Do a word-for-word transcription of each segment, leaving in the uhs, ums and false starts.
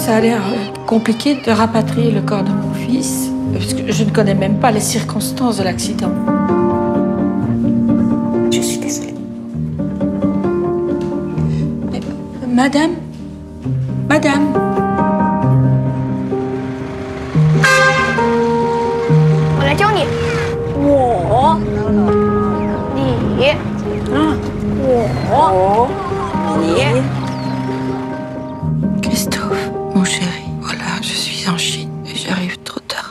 ça a l'air compliqué de rapatrier le corps de mon fils, parce que je ne connais même pas les circonstances de l'accident. Je suis désolée. Mais, madame Madame 我来教你，我，你， 啊， 我， 你。 Christophe, mon chéri, voilà, je suis en Chine et j'arrive trop tard.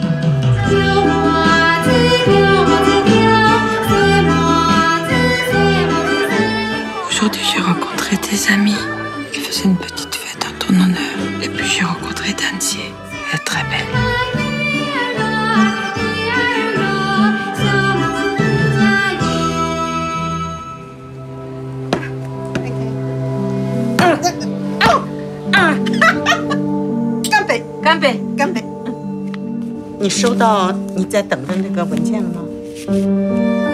Aujourd'hui, j'ai rencontré des amis qui faisaient une petite fête en ton honneur. Et puis, j'ai rencontré Danzier. Elle est très belle. Ah！干杯！干杯！干杯！你收到你在等的那个文件了吗？